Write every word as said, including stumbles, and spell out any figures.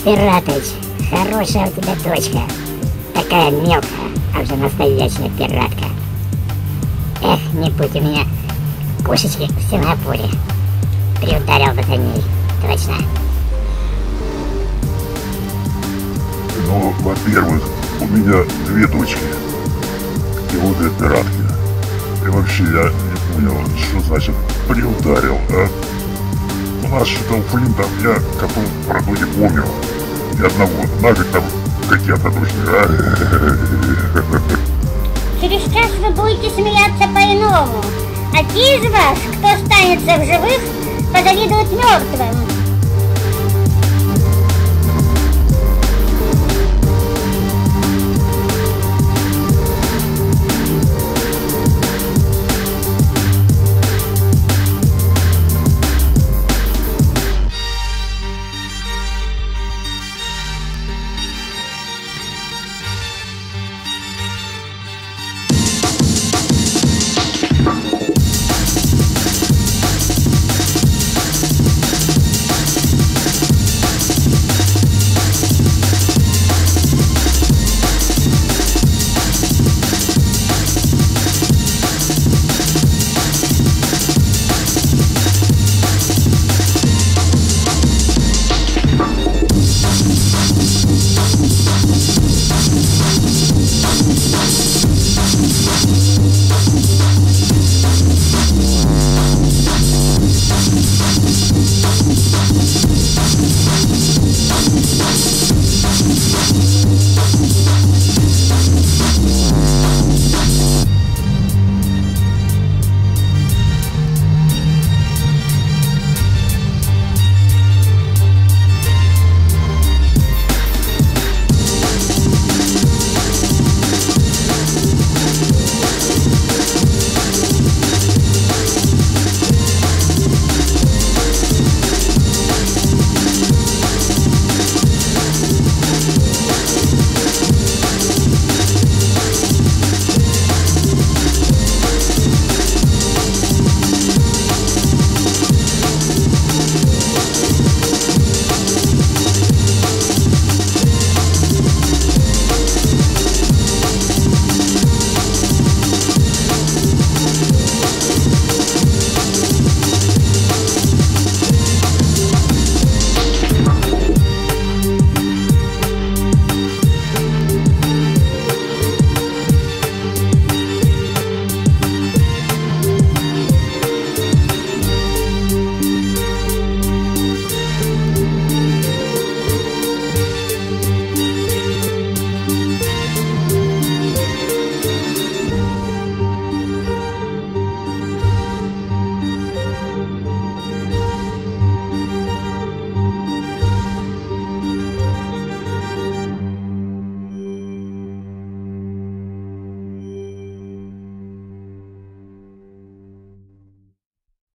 Пиратыч, хорошая у тебя дочка. Такая мелкая, а уже настоящая пиратка. Эх, не будь у меня пушечки в Сингапуре. Приударил бы за ней, точно. Ну, во-первых, у меня две дочки. И обе пиратки. И вообще я не понял, что значит приударил, а? У нас что-то у Флинта, я котов правду не помню. Ни одного. Нафиг там котята нужны, а? Через час вы будете смеяться по-иному. А те из вас, кто останется в живых, позавидуют мертвым.